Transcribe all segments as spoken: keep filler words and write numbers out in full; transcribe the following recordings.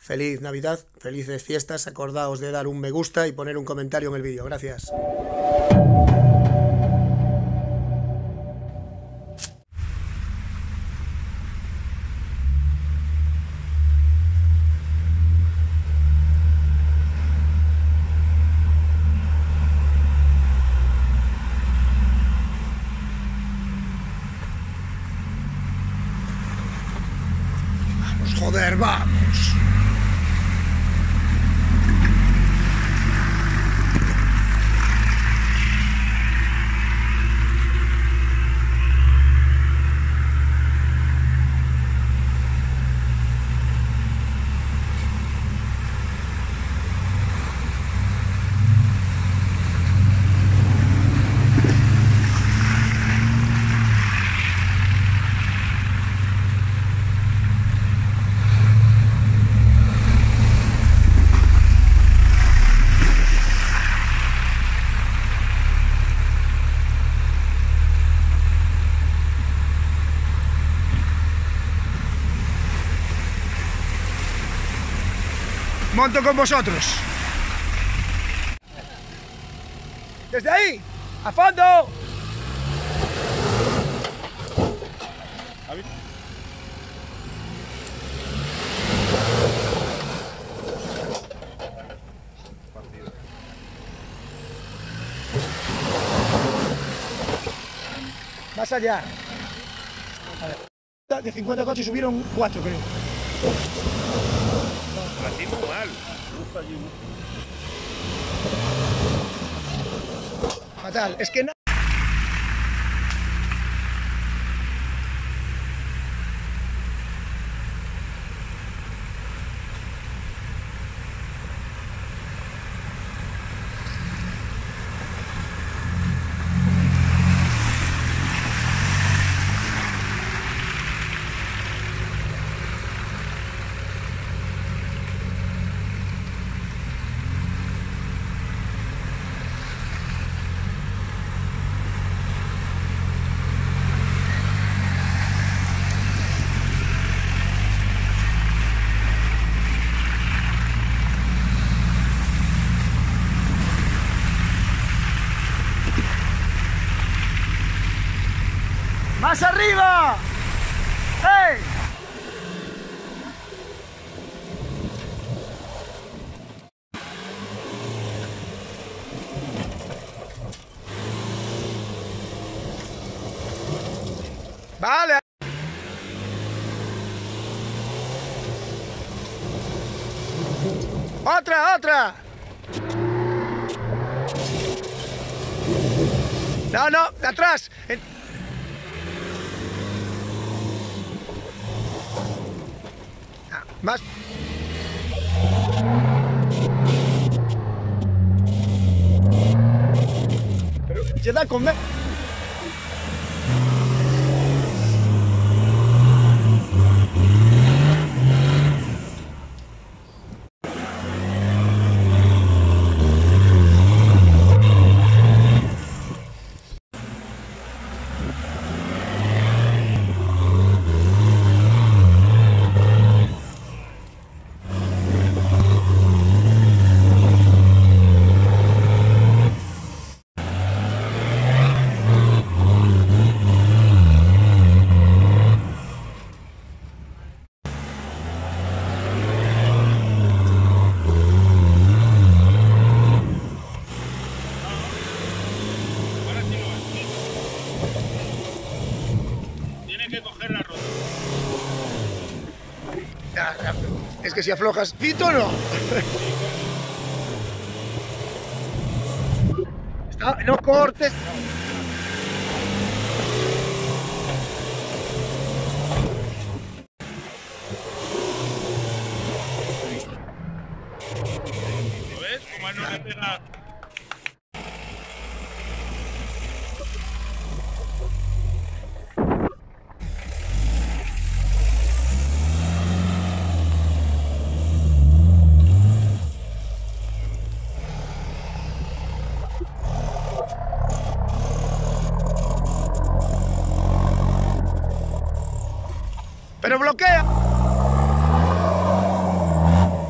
feliz Navidad, felices fiestas, acordaos de dar un me gusta y poner un comentario en el vídeo. Gracias. Joder, vamos. Monto con vosotros. Desde ahí, a fondo. Más allá. A ver. De cincuenta coches subieron cuatro, creo. Partimos mal. Fatal, es que no. ¡Más arriba! ¡Hey! Vale. Otra, otra. No, no, de atrás. En... Más. Pero ya da con... Es que si aflojas, ¿Fito o no? Está, no cortes. ¿Lo ves? Como él no le pega. Pero bloquea.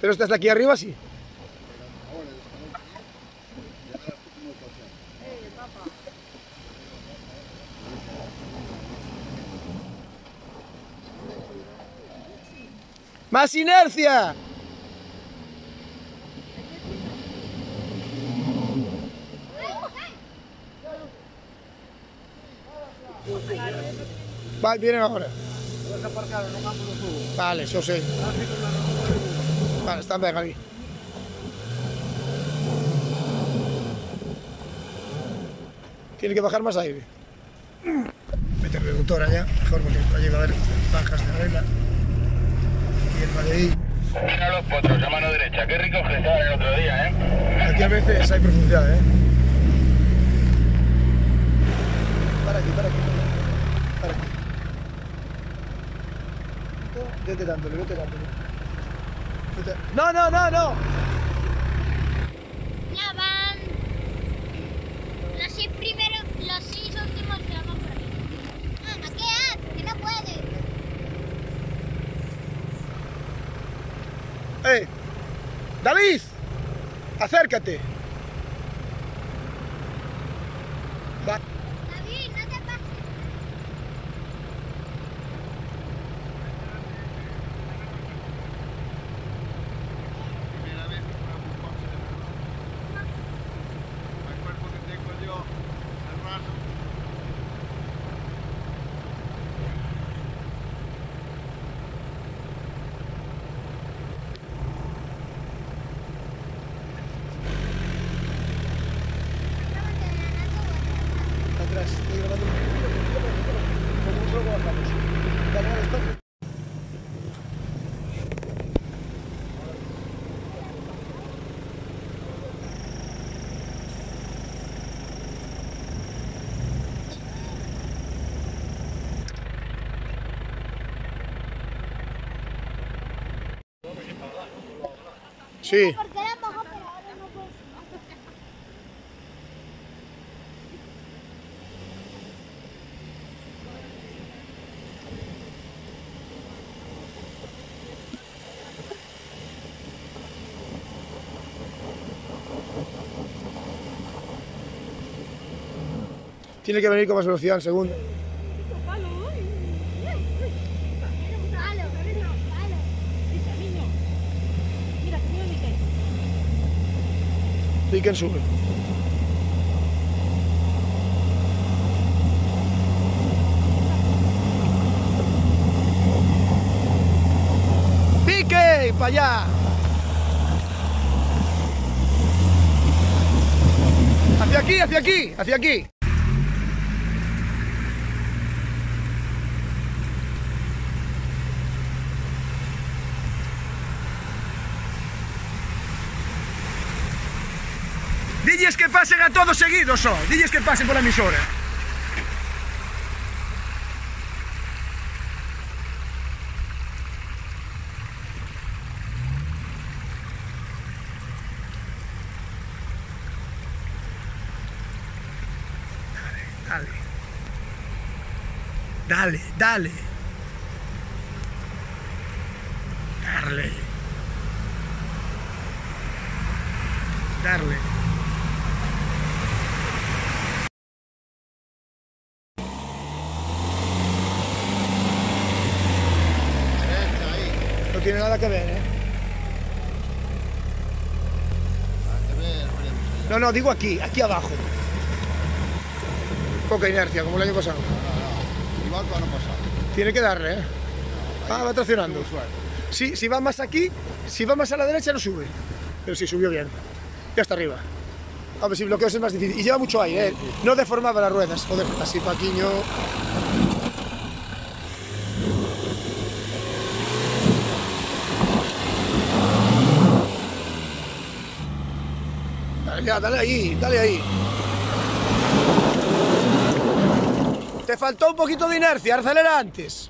Pero estás de aquí arriba, sí. ¡Más inercia! Va, vienen ahora. Vale, eso sí. Vale, están bien aquí. Tiene que bajar más aire. Meter reductor allá, mejor porque allí va a haber bajas de regla. Y el de ahí. Mira los potros a mano derecha, qué ricos que estaban el otro día, ¿eh? Aquí a veces hay profundidad, ¿eh? Para aquí, para aquí, para aquí. Vete dándole, vete dándole. Vete... No, no, no, no. Ya van. Los seis primeros, los seis últimos ya van por aquí. Ah, ¿qué haces? Que no puedes. ¡Eh! ¡David! ¡Acércate! Va. David, no te pases. Primera vez que pruebo un coche de verdad. El cuerpo que tengo yo, el raso. Atrás, estoy grabando un poquito, como un juego bajamos. Dale al espacio. Sí. Porque era bajo, pero ahora no puedo. Tiene que venir con más velocidad en segundo. Palo, palo. Mira, que me Miquel. Piquen sube. ¡Pique! ¡Para allá! ¡Hacia aquí, hacia aquí, hacia aquí! Dilles que pasen a todos seguidos, oh. Dilles que pasen por la emisora. Dale, dale, dale, dale, darle, darle. Derecha ahí. No tiene nada que ver, ¿eh? Para que veas, veremos allá. No, no, digo aquí, aquí abajo. Poca inercia, como el año pasado. No, no. Igual que el año pasado. Tiene que darle, ¿eh? Ah, va traccionando. Tuvo suerte. Sí, si va más aquí, si va más a la derecha no sube. Pero sí, subió bien. Ya está arriba. A ver si bloqueo es más difícil. Y lleva mucho aire, ¿eh? No deformaba las ruedas. Joder, así Paquiño. Dale, ya, dale ahí, dale ahí. Te faltó un poquito de inercia, acelera antes.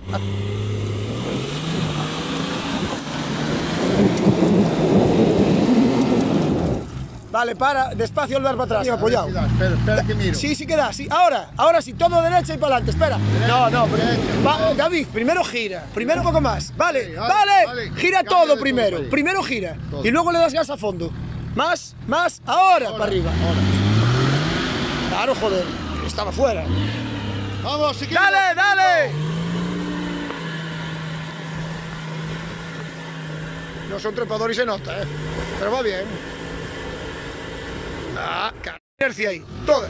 Vale, para, despacio, volver para atrás. Bien apoyado. Espera, espera que miro. Sí, sí queda, sí. Ahora, ahora sí, todo derecha y para adelante, espera. No, no, pero, va, David, primero gira, primero un poco más. Vale, Sí, vale, vale, vale. gira Cambia todo de primero. todo, Primero gira. Todo. Y luego le das gas a fondo. Más, más, ahora, Ahora, para arriba. ahora. Claro, joder, estaba fuera. Vamos, seguimos. ¡Dale, dale! No son trepadores y se nota, ¿eh? Pero va bien. Ah, car... inercia ahí, toda.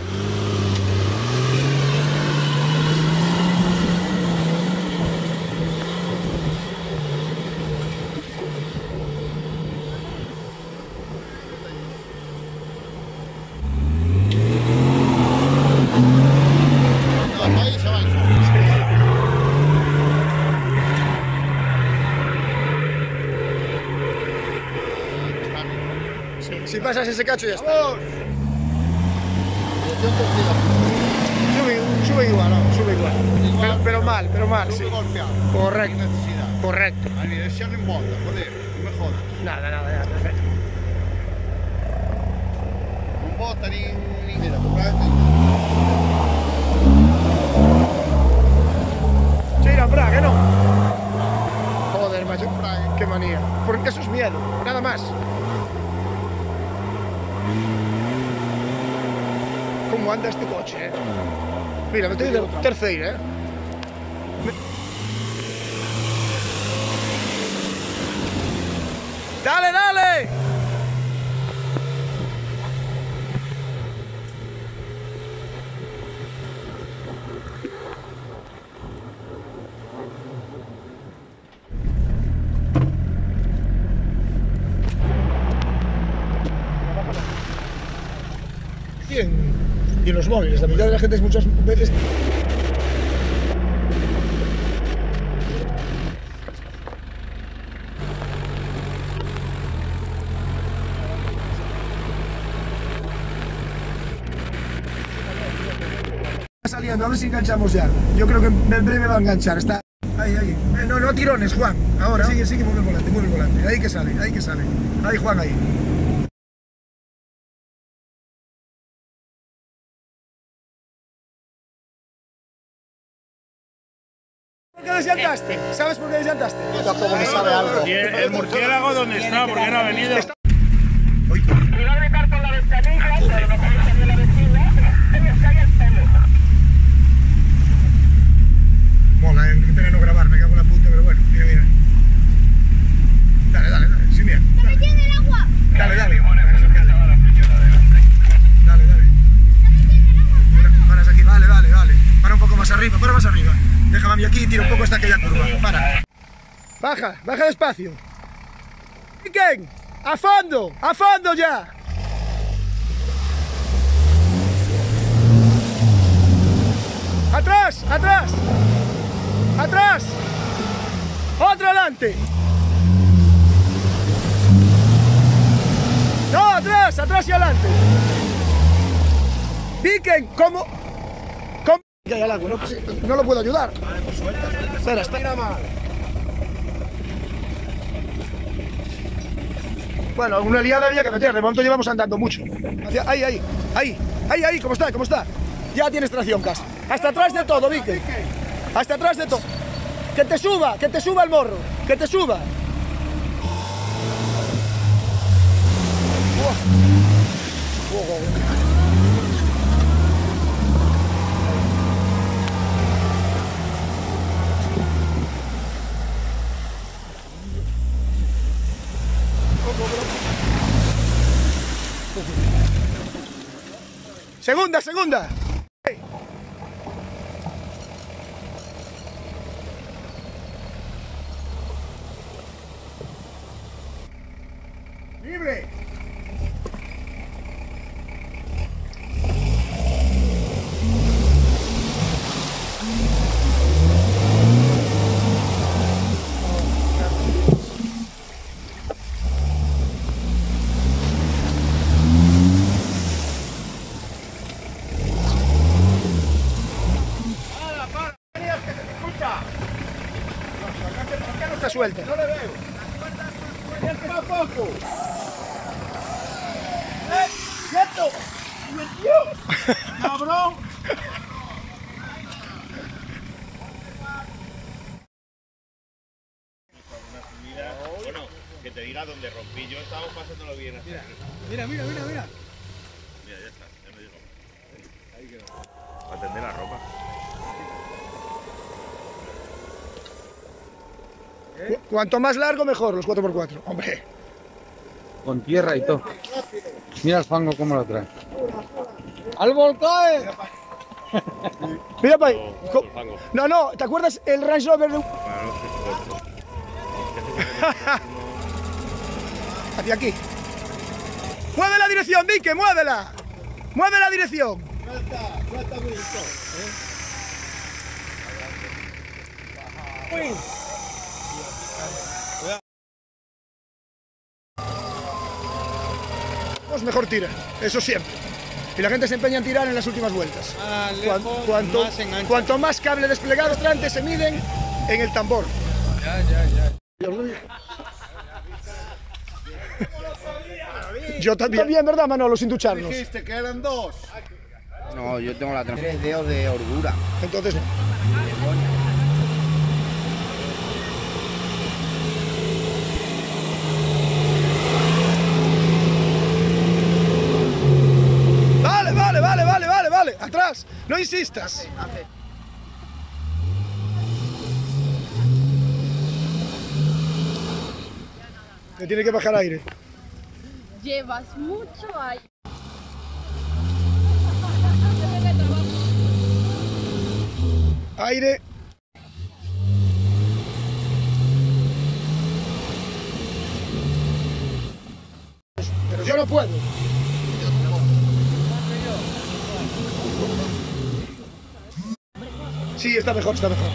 No, ahí se va. Si pasas ese cacho ya está. ¡Vamos! Dirección torcida. Sube, sube igual, no, sube igual. Pero, pero mal, pero mal, sí. Sube golpeado. Correcto, Sin necesidad. correcto. A dirección en bota, joder, no me jodas. Nada, nada, nada, perfecto. Non bota ni... ni mira, comprate. Tira, Bra, que no. Joder, macho, qué manía. Porque eso es miedo, nada más. ¿Cómo anda este coche, eh? Mira, me estoy de tercera, eh. Me... ¡Dale, dale! Bien. Y en los móviles, la mitad de la gente es muchas veces... Está saliendo, a ver si enganchamos ya. Yo creo que en breve va a enganchar. Está ahí, ahí. Eh, no, no tirones, Juan. Ahora. Sigue, sigue, mueve el volante, mueve el volante. Ahí que sale, ahí que sale. Ahí, Juan, ahí. ¿Por qué desllantaste? ¿Sabes por qué desllantaste? Tampoco me sabe algo. ¿Y el, el murciélago dónde está? ¿Por qué no ha venido? Uy, Iba a gritar por la ventanilla, pero lo que salió la vecina, ahí está ahí el pelo. mola, eh. Qué pena no grabar, me cago en la puta, pero bueno, mira, mira. Dale, dale, dale, sin miedo. ¡Está metido en el agua! Dale, dale. Dale, dale. Mira, paras aquí, vale, vale, vale. Para un poco más arriba, para más arriba. Déjame a mí aquí y tira un poco esta aquella curva. Para. Baja, baja despacio. ¡Piquen! ¡A fondo! ¡A fondo ya! ¡Atrás! ¡Atrás! ¡Atrás! ¡Otro adelante! ¡No! ¡Atrás! ¡Atrás y adelante! ¡Piquen! ¿Cómo? ¿Cómo? Que hay al agua, no, no lo puedo ayudar. Espera, espera. Bueno, alguna liada había que meter, de momento llevamos andando mucho. Hacia, ahí, ahí, ahí, ahí, ahí, ¿cómo está? ¿Cómo está? Ya tienes tracción, Cas. Hasta atrás de todo, Vique. Hasta atrás de todo. Que te suba, que te suba el morro, que te suba. Oh. Oh, oh. Segunda, segunda. Libre. Está suelta. No le veo. ¡Poco! ¡Eh! ¡Quieto! ¡Dios! ¡Cabrón! Bueno, que te diga dónde rompí. Yo estaba pasándolo bien. Mira, mira, mira, mira, mira. Mira, ya está, ya no llego. Ahí quedó. Para tender la ropa. Cu- Cuanto más largo, mejor, los cuatro por cuatro. Hombre. Con tierra y todo. Mira el fango cómo lo trae. ¡Al volcán! Mira para ahí. Oh, Co- el fango. No, no, ¿te acuerdas el Range Rover de... Para los que se cortan. hacia aquí? ¡Mueve la dirección, Vique! ¡Muévela! ¡Mueve la dirección! Pues mejor tira, eso siempre. Y la gente se empeña en tirar en las últimas vueltas. Cuan- cuanto, cuanto más cable desplegado delante se miden en el tambor. Ya, ya, ya. Yo también. También, ¿verdad, Manolo? Sin ducharnos. Dijiste que eran dos. No, yo tengo la tres dedos de holgura. Entonces no. Vale, vale, vale, vale, vale, vale. Atrás. No insistas. Me tiene que bajar aire. Llevas mucho aire. Aire. Pero yo no puedo. Sí, está mejor, está mejor.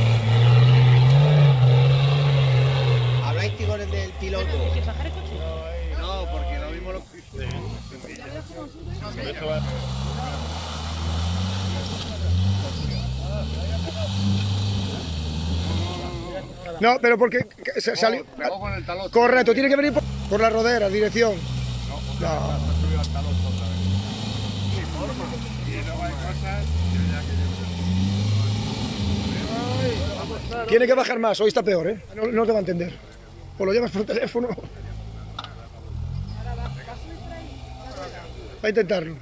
¿Habláis tigones del piloto? No, porque no vimos los pisos. No, pero porque se salió. Pegó con el talón. Correcto, tiene que venir por, por la rodera, dirección. No. Tiene que bajar más, hoy está peor, ¿eh? No, no te va a entender. O lo llamas por teléfono. Va a intentarlo.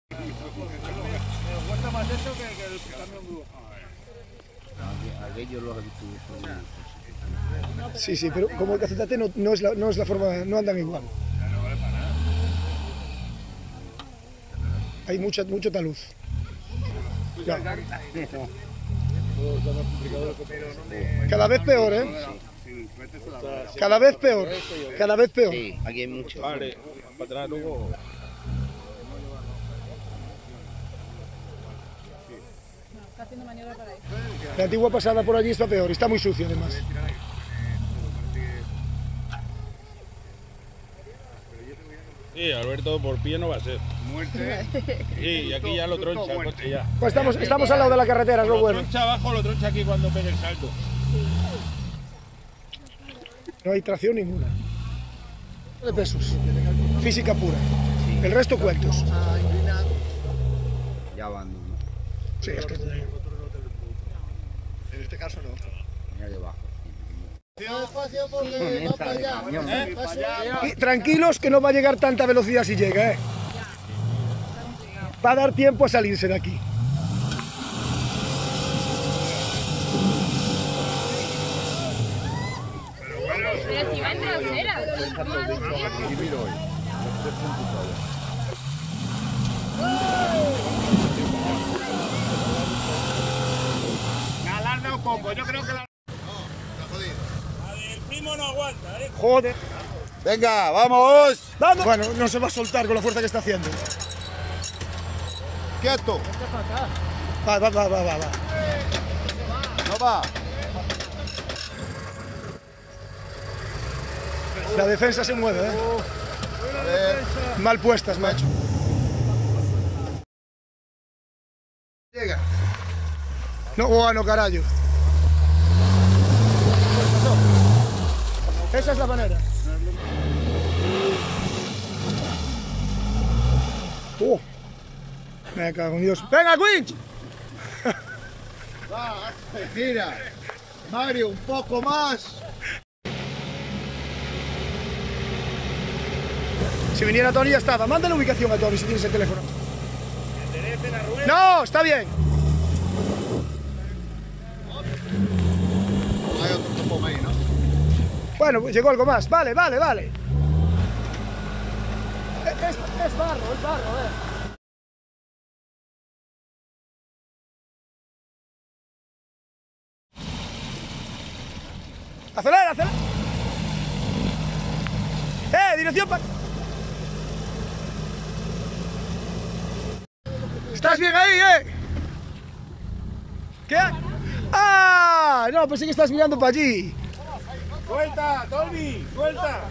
Aquellos los he visto. Sí, sí, pero como el cacetate no, no, es la, no es la forma, no andan igual. Hay mucha, mucho taluz. Ya. Cada vez peor, ¿eh? Cada vez peor. Cada vez peor. Sí, aquí hay mucho. Vale, para atrás luego. La antigua pasada por allí está peor y está muy sucia además. Sí, Alberto, por pie no va a ser. Muerte. Sí, y aquí ya lo troncha el coche ya. Pues estamos, estamos al lado de la carretera, es lo Lo bueno. troncha abajo, lo troncha aquí cuando pegue el salto. No hay tracción ninguna. De pesos. Física pura. El resto cuentos. Ya van, ¿no? Sí, es que... En este caso no. Mira debajo. Y tranquilos que no va a llegar tanta velocidad si llega, ¿eh? Va a dar tiempo a salirse de aquí. Pero si va en trasera. Alarga un poco, yo creo que la... El primo no aguanta, ¿eh? Joder. Venga, vamos. ¡Vamos! Bueno, no se va a soltar con la fuerza que está haciendo. Quieto. Va, va, va, va, va. va. No va. La defensa se mueve, ¿eh? A ver. Mal puestas, macho. Llega. No, bueno, carajo. Esa es la manera. Uh, me cago en Dios. ¡Venga, winch! Va, mira. Mario, un poco más. Si viniera Tony ya estaba. Manda la ubicación a Tony si tienes el teléfono. No, está bien. Hay otro topón ahí, ¿no? Bueno, pues llegó algo más. Vale, vale, vale. Es, es, es barro, es barro, eh. Acelera, acelera. Eh, dirección para... ¿Estás bien ahí, eh? ¿Qué? ¡Ah! No, pensé que estás mirando para allí. ¡Suelta, Tony! ¡Suelta!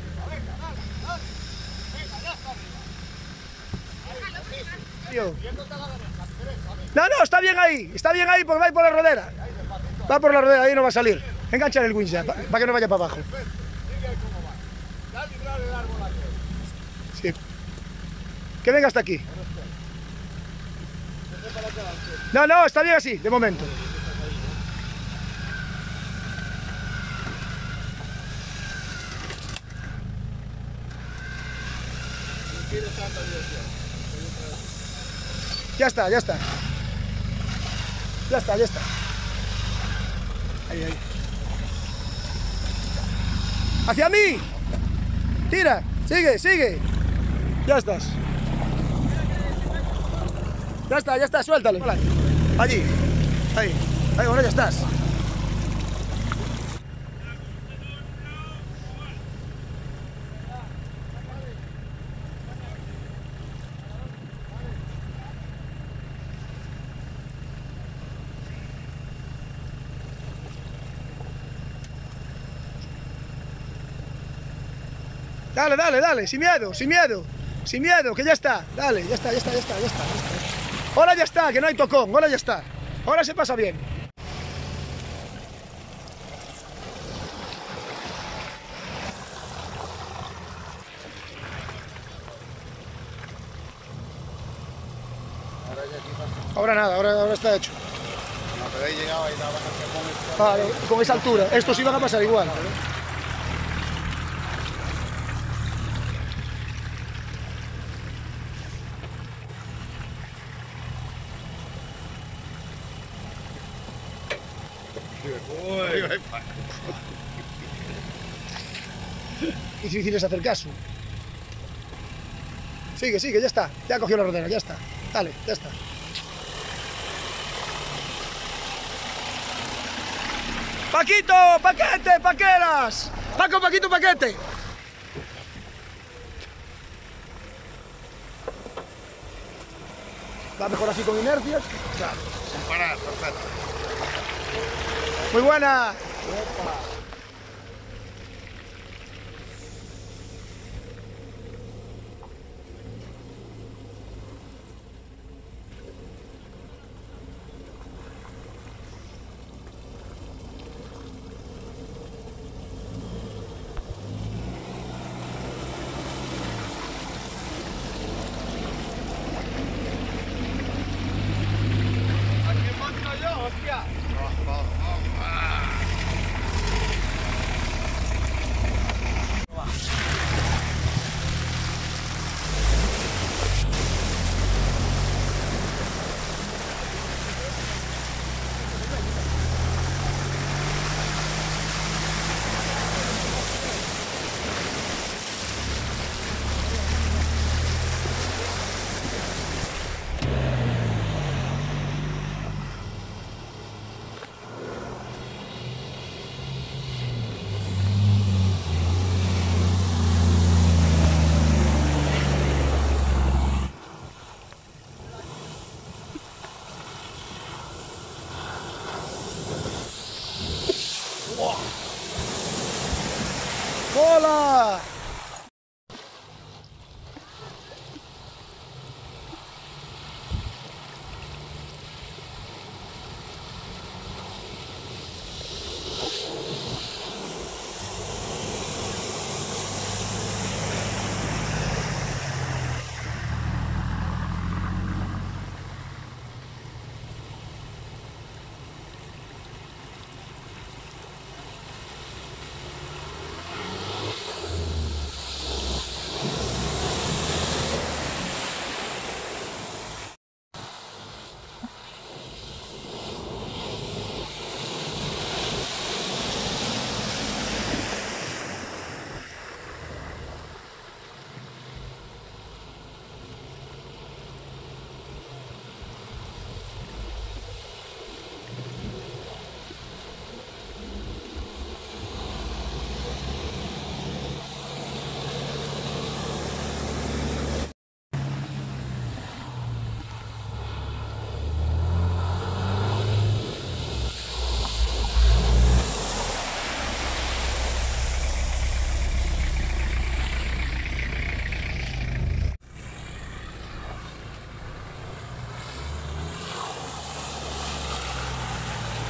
No, no, está bien ahí. Está bien ahí porque va a ir por la rodera. Va por la rodera, ahí no va a salir. Engancha el winch ya, para pa que no vaya para abajo. Sí. Que venga hasta aquí. No, no, está bien así, de momento. Ya está, ya está. Ya está, ya está. Ahí, ahí. ¡Hacia mí! Tira, sigue, sigue. Ya estás. Ya está, ya está, suéltale. Allí, ahí, ahí, bueno, ya estás. Dale, dale, dale, sin miedo, sin miedo, sin miedo, que ya está. Dale, ya está, ya está, ya está, ya está. Ya está. Ahora ya está, que no hay tocón, ahora ya está. Ahora se pasa bien. Ahora nada, ahora, ahora está hecho. No, pero ahí llegaba y daba con esto. Vale, con esa altura, estos iban a pasar igual. Difícil es hacer caso. Sigue, sigue, ya está. Ya cogió la rodera, ya está. Dale, ya está. Paquito, paquete, paqueras. Paco, Paquito, paquete. Va mejor así con inercias. Claro, sin parar, perfecto. Muy buena. ¡Hola!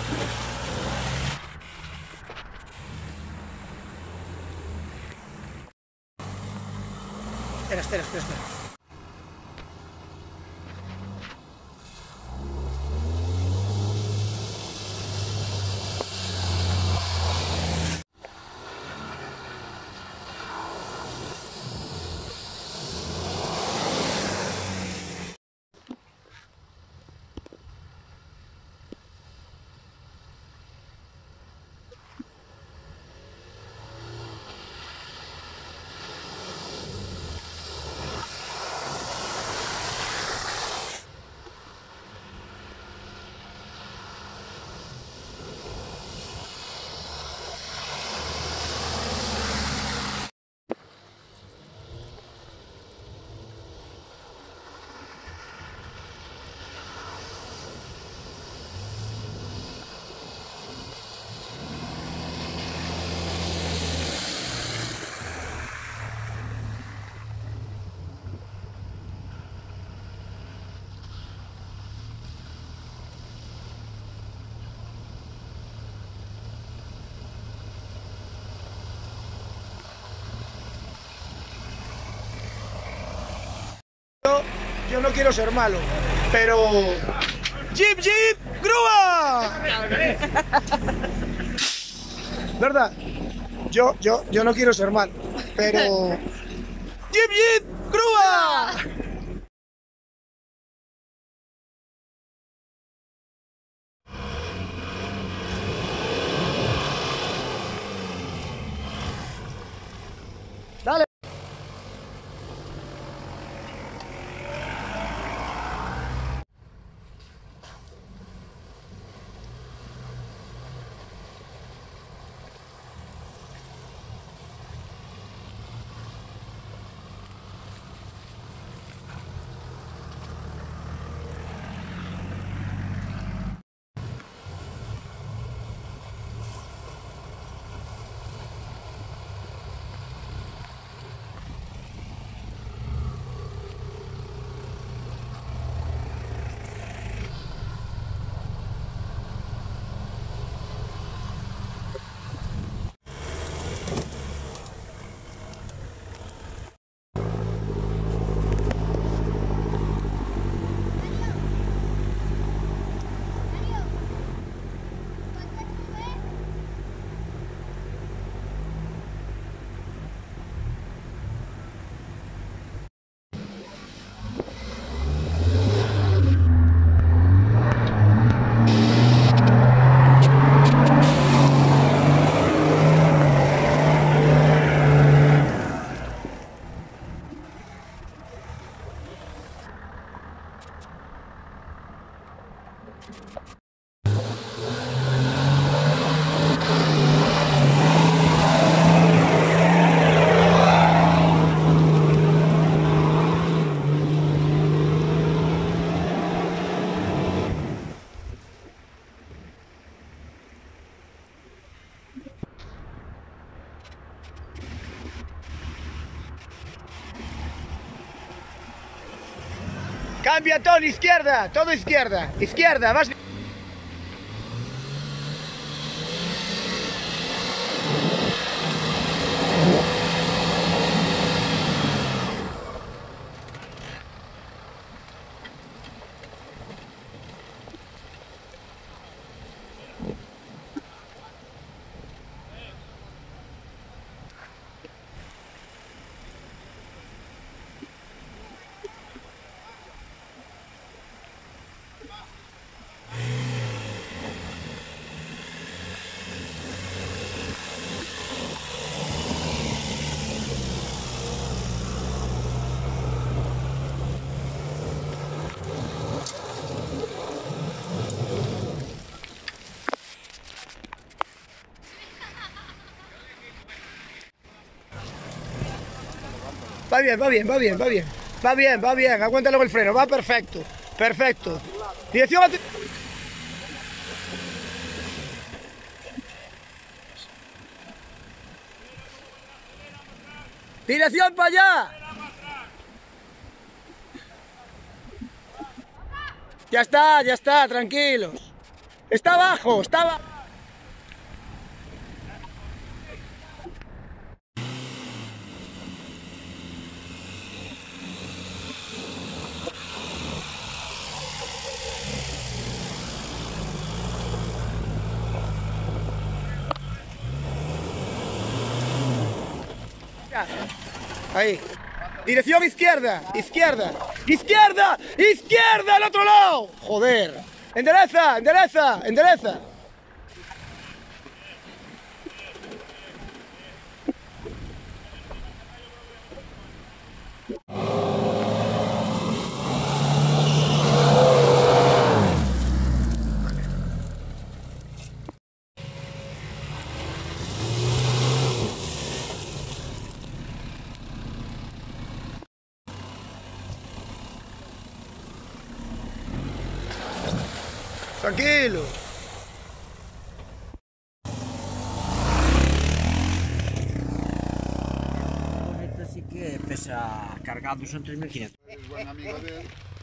Espera, espera, espera, espera. Yo, yo no quiero ser malo, pero... ¡Jeep, jeep! ¡Grúa! ¿Verdad? Yo, yo, yo no quiero ser malo, pero... ¡Jeep, jeep! ¡Grúa! Dale. Cambia, Tony, izquierda, todo izquierda, izquierda, vas... Va bien, va bien, va bien, va bien. Va bien, va bien, aguanta luego el freno, va perfecto, perfecto. Dirección a... Dirección para allá. Ya está, ya está, tranquilos. Está abajo, está abajo. Ahí. Dirección izquierda, izquierda, izquierda, izquierda, al otro lado. Joder. Endereza, endereza, endereza. Tranquilo. Esto sí que pesa cargado, son tres mil quinientos. Es buen amigo de él.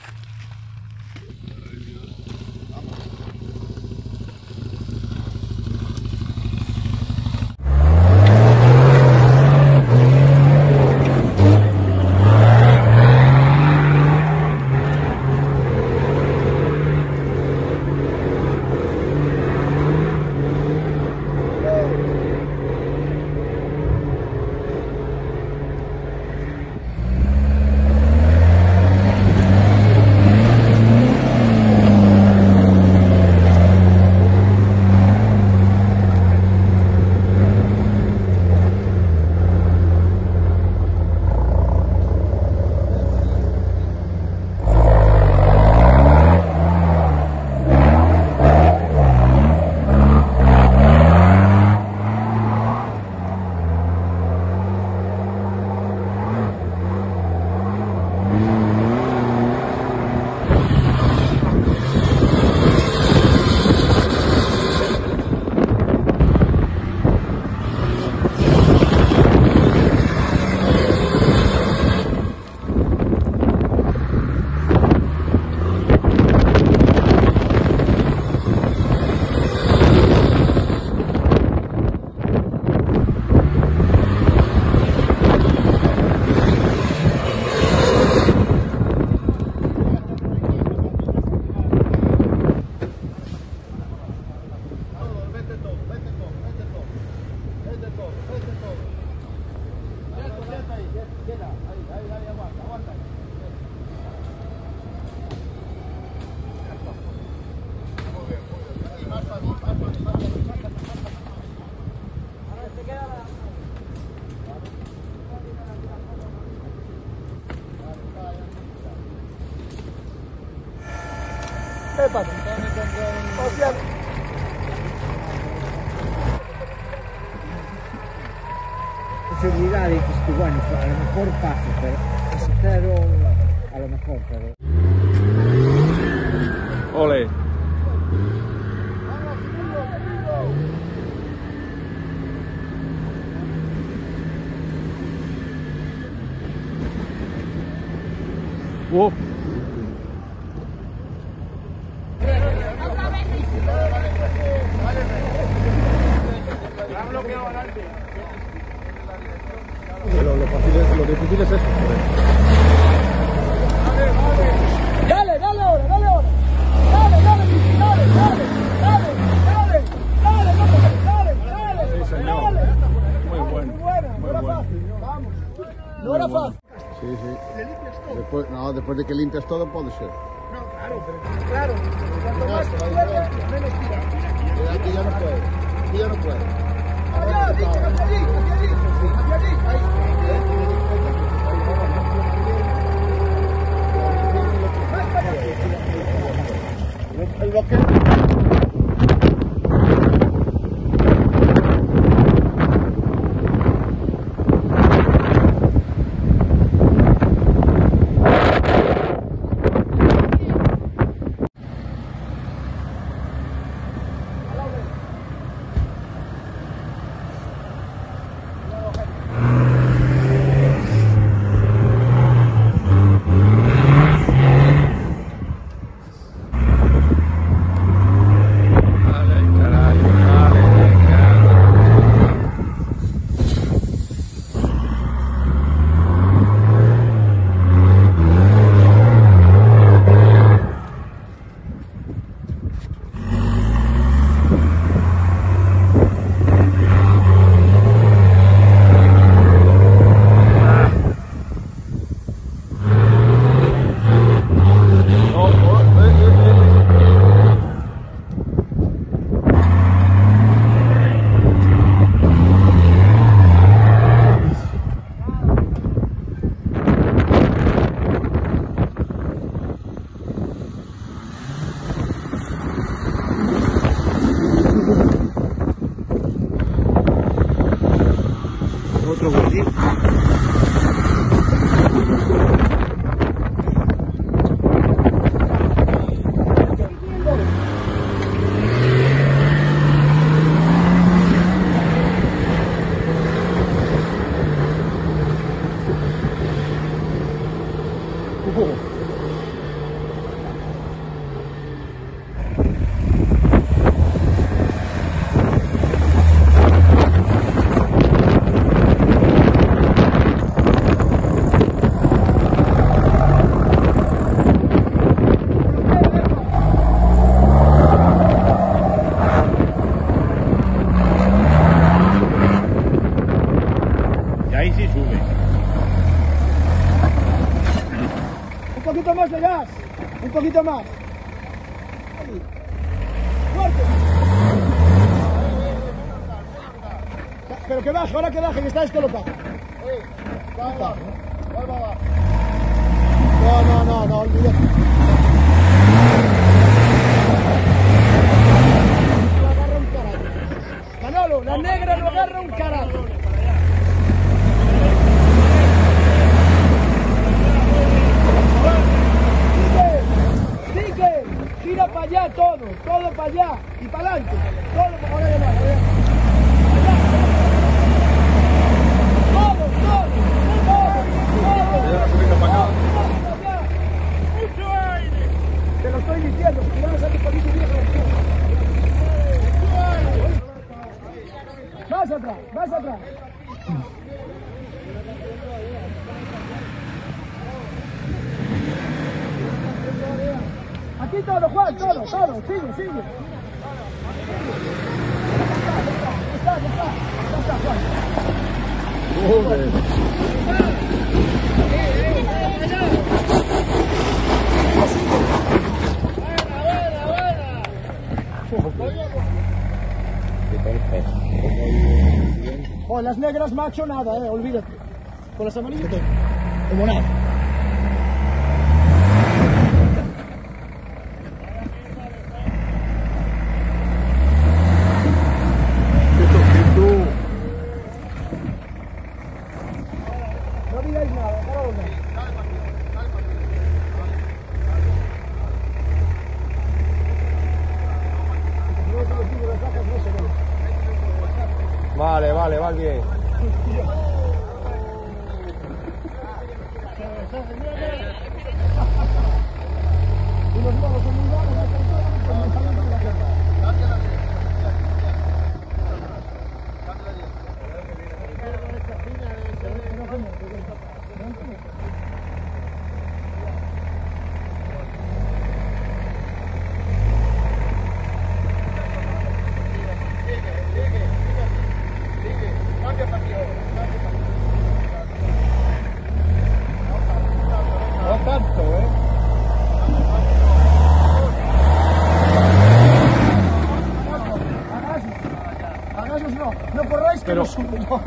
¿Qué pasa? Hostia. Seguridad, dices tú, bueno, a lo mejor paso, pero espero a lo mejor, pero... Ole. Oh. Lo, lo, fácil es, lo difícil es esto. Dale, dale ahora, dale ahora. Dale, dale, dale, dale, dale, dale, dale, dale, dale. Sí, señor. Dale. Muy bueno. Muy buena, no Muy era bueno. fácil. Vamos. No era fácil. Sí, sí. Después, no, después de que limpias todo puede ser. No, claro, pero claro. Cuanto más tierra, menos tira. Aquí ya no puede. Aquí ya no puede. Allá, allí, hacia allí, hacia allí, hacia allí, ahí. El bloqueo. otro gordín. Ahí sí sube. Un poquito más de gas. Un poquito más. Ahí. Fuerte. Pero que baje, ahora que baje, que está descolocado. No, no, no, no, olvídate. No agarra un carajo. Manolo, la negra no agarra un carajo. Gira para allá todo, todo para allá y para adelante, todo para allá, allá, allá. Todo, todo, todo, todo, mucho aire. Te lo estoy diciendo, si no me sale por ahí tu vieja. Más atrás, más atrás. Aquí todo, Juan, todo, todo, sigue, sigue. Ya está, ya está, ya está, Juan. Joder. Con las negras macho nada, eh, olvídate. Con las amarillas todo, como nada. No digáis nada, para dónde. Vale, vale, va bien. Y los modos son muy bajos, no salen por la puerta. No tanto, ¿eh? Agasos no, no corráis que Pero- no sube, no.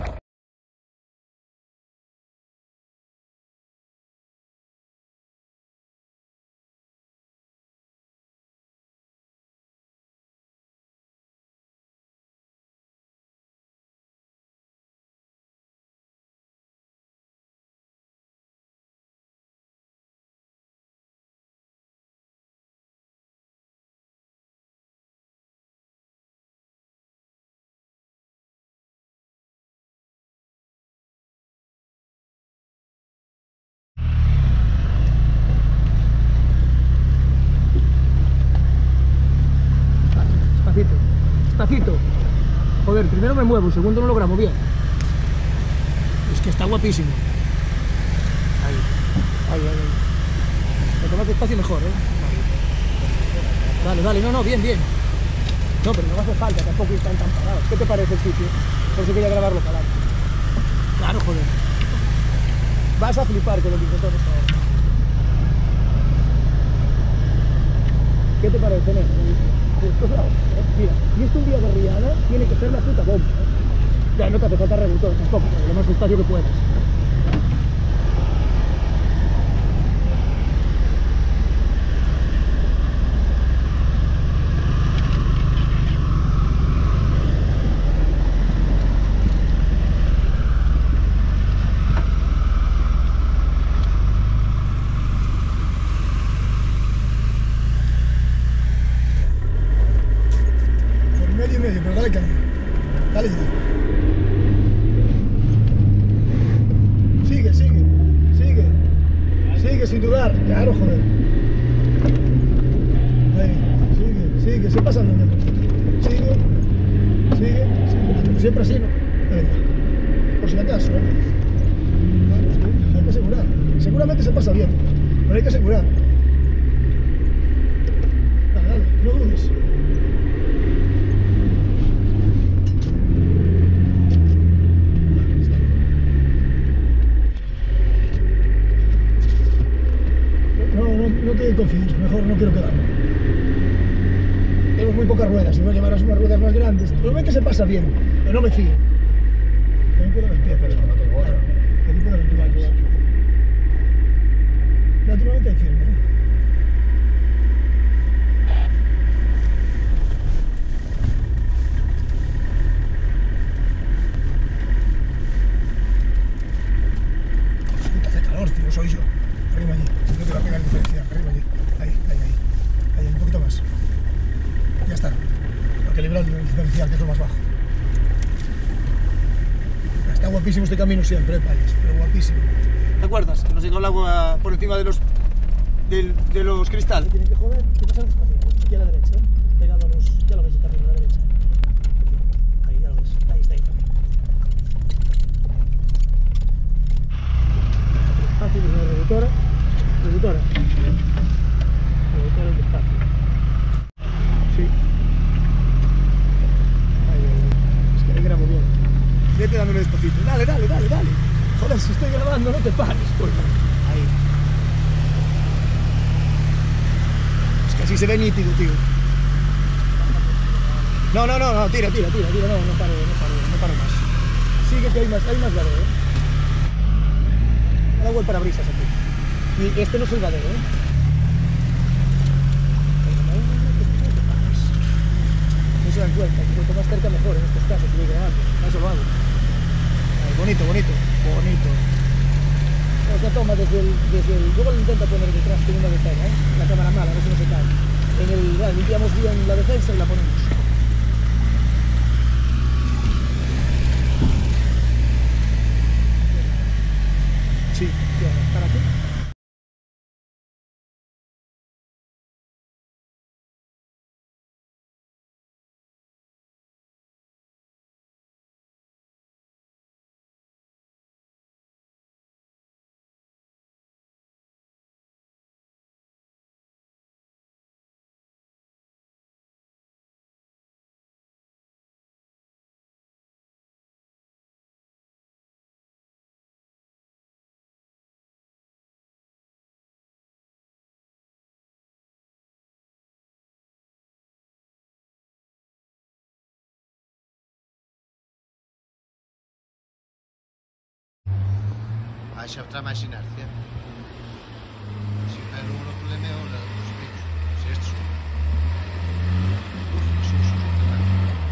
Despacito, despacito. Joder, primero me muevo, segundo no lo grabo bien. Es que está guapísimo. Ahí, ahí, ahí. ahí. Cuanto más despacio mejor, ¿eh? Vale, vale, no, no, bien, bien. No, pero no hace falta, tampoco están tan parados. ¿Qué te parece el sitio? Por eso quería grabarlo para adelante. Claro, joder. Vas a flipar con lo que intentamos ahora. ¿Qué te parece, nene? Mira, y esto un día de riada tiene que ser la puta bomba, ¿eh? Ya no te hace falta reductor tampoco, pero lo más despacio que puedas. Dale. Sigue, sigue, sigue. Sigue sin dudar. Claro, joder. Ahí, sigue, sigue. Se pasa el niño. Sigue, sigue, sigue. Siempre así, ¿no? Venga. Por si acaso, ¿eh? Claro, sí, hay que asegurar. Seguramente se pasa bien, pero hay que asegurar. Dale, dale, no dudes. No, no, no te confíes, mejor no quiero quedarme. Tengo muy pocas ruedas, si voy a llevar unas ruedas más grandes. Pero ven que se pasa bien, pero no me fío. También puedo ver pie, pero no tengo ahora. Aquí puedo ver pie. Naturalmente hay firme, ¿eh? Puta, hace calor, tío, soy yo. Arriba allí, no te va a pegar diferencia. Arriba allí, ahí, ahí, ahí. Ahí, un poquito más. Ya está. Para equilibrar el diferencial, que es lo más bajo. Está guapísimo este camino siempre, ¿eh, payas? Pero guapísimo. ¿Te acuerdas? Que nos llegó el agua por encima de los, de, de los cristales. Tienen que joder, que pasar despacio. Aquí a la derecha, ¿eh? Pegado a los... Ya lo ves también a la derecha. Ahí, ya lo ves. Ahí está, ahí también. Fácil, es una reductora. Reductora. Reductora en despacio. Sí. Ahí, ahí, ahí. Es que ahí grabo bien. Vete dándole despacito. Dale, dale, dale, dale. Joder, si estoy grabando, no te pares, coño. Ahí. Es que así se ve nítido, tío. No, no, no, no, tira, tira, tira, tira, no, no paro, no paro, no paro más. Sigue que hay más, hay más vadeo, ¿eh? Ahora voy para brisas aquí. Y este no es el vadeo, ¿eh? No se dan cuenta, que cuanto más cerca mejor en estos casos, voy grabando. Eso lo hago. Ahí, bonito, bonito, bonito. Esta toma desde el, desde el... Luego lo intenta poner detrás con una defensa, ¿eh? La cámara mala, a ver si no se cae. En el... Bueno, limpiamos bien la defensa y la ponemos. Sí, bien, ¿para aquí? Vai xa trae máis inercia. Si, pero o problema é o dos picos. Si estes son... Uf, son son tamén.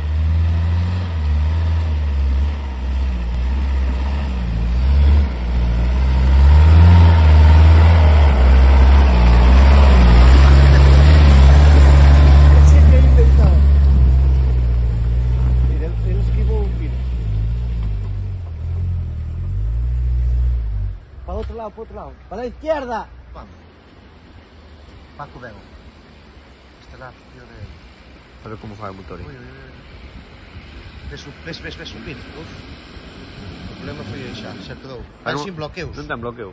Sempre he intentado. Mira, él esquivou un pino. Para otro lado, para otro lado. Para la izquierda. Vamos. Paco Bego. Esta é a función de... A ver como fai o motor. Ui, ui, ui. Ves, ves, ves, ves subir. Uf. O problema foi aí xa, xa quedou. Vai sin bloqueos. Non ten bloqueo.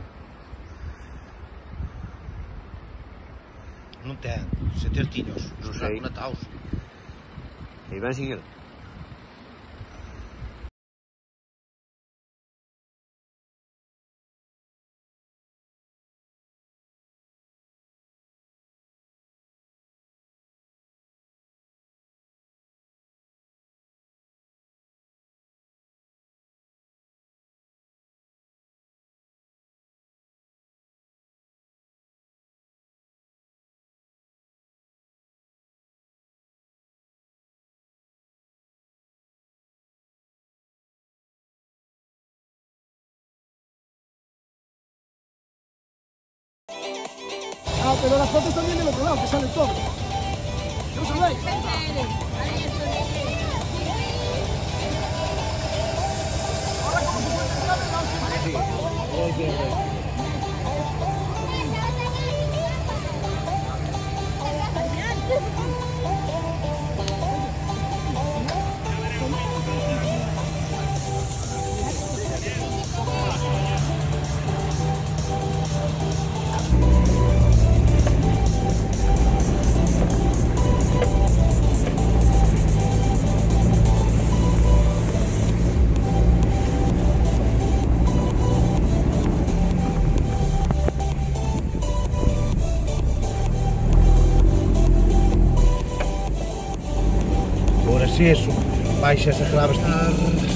Non ten. Se ter tiños. Non sei. Conectados. E ven sin el. Ah, pero las fotos también del otro lado, que sale todo. ¿No sabéis? Si eso, baixa esa clave estar...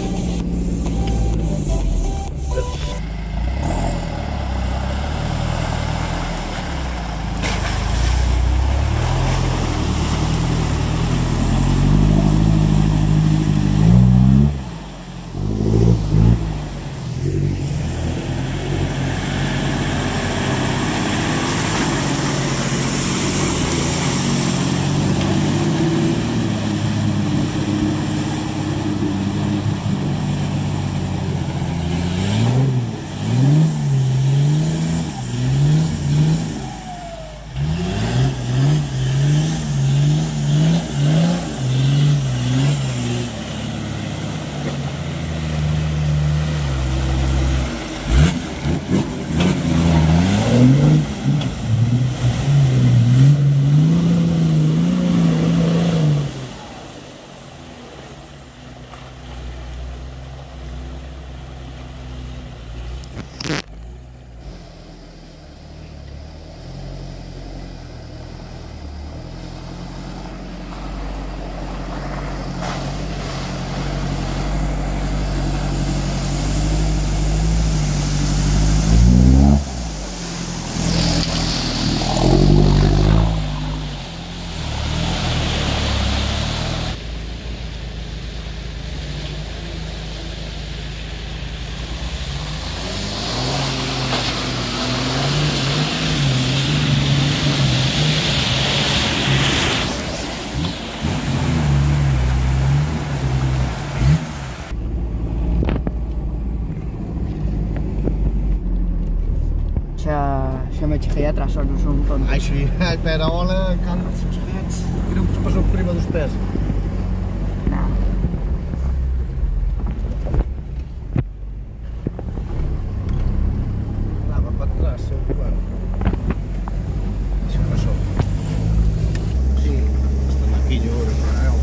Xa, xa me cheguei atrás, non son tonto. Ai, sí, pero agora, cando se chegates, creo que se pasou por riba dos pés. Non. Lava para atrás, eu, bueno. Se pasou. Sí, hasta naquillo, ahora, para eu.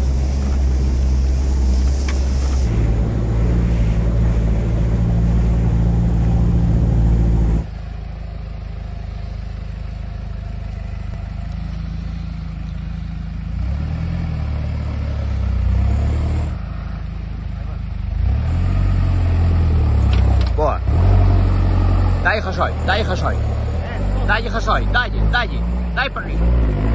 Boa. Dalle, Josoy, dalle, Josoy. Dalle, Josoy, dalle, dalle. Dalle para arriba.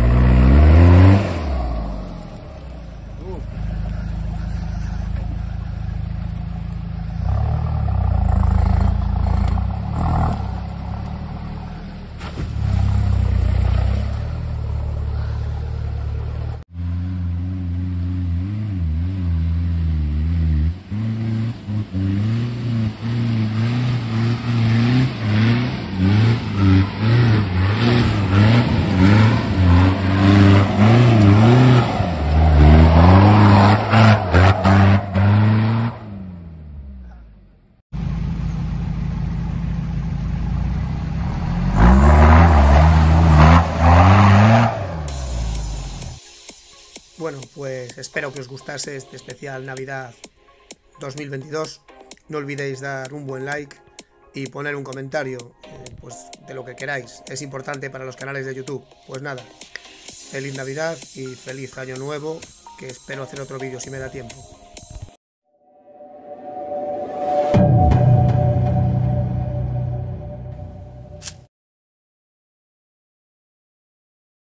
Bueno, pues espero que os gustase este especial Navidad dos mil veintidós. No olvidéis dar un buen like y poner un comentario, eh, pues de lo que queráis. Es importante para los canales de YouTube. Pues nada, feliz Navidad y feliz Año Nuevo, que espero hacer otro vídeo si me da tiempo.